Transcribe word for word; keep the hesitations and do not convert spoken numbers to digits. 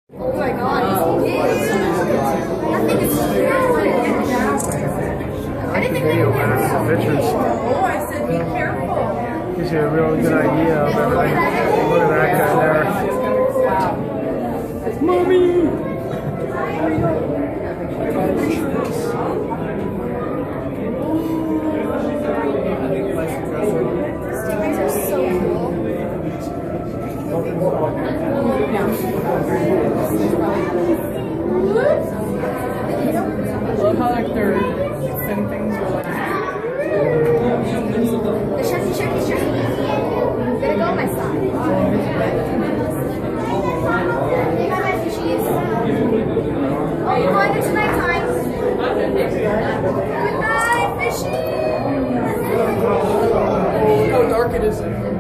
Oh my god, it's big. That thing is huge. I didn't think they could get some pictures. Oh, I said be careful. Gives you a really good idea of everything. Look at that guy there. Mommy! Stingrays are so cool. I love how like their fin things are like. The shucky, shucky, shucky. Gonna go on my side. Hey, my bad fishies. Oh, you're going into nighttime. Good night, fishies. How dark it is.